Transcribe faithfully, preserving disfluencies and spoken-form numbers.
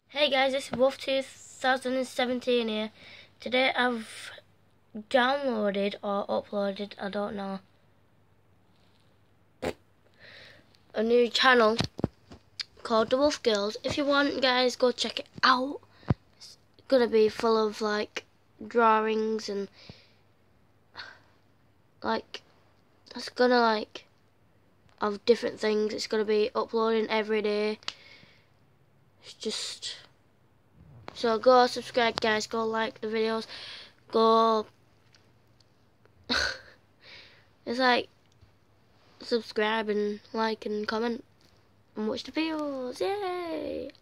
Hey guys, it's Wolf two thousand seventeen here. Today I've downloaded or uploaded, I don't know, a new channel called The Wolf Girls. If you want, guys, go check it out. It's gonna be full of like drawings and like it's gonna like have different things. It's gonna be uploading every day. It's just so go subscribe, guys. Go like the videos. Go. It's like subscribe and like and comment and watch the videos. Yay!